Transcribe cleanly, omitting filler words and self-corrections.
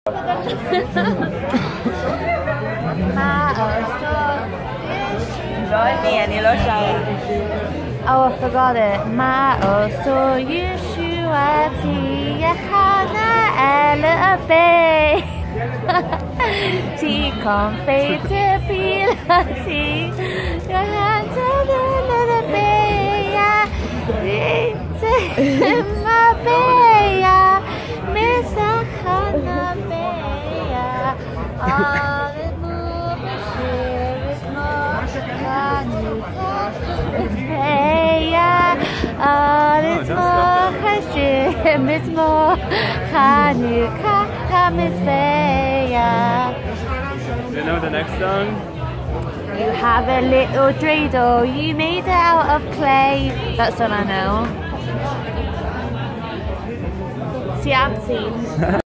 Oh, I forgot it. Ma'oso Yeshuati Yehana Elabe. Ti confete pilati Yohanta Elabeya. Ma beya Misahana beya. Alleluia is more Hanuka. It's more Hashem, it's more Hanuka, Kamizbeya. Do you know the next song? You have a little dreidel, you made it out of clay. That's what I know. See, I've seen.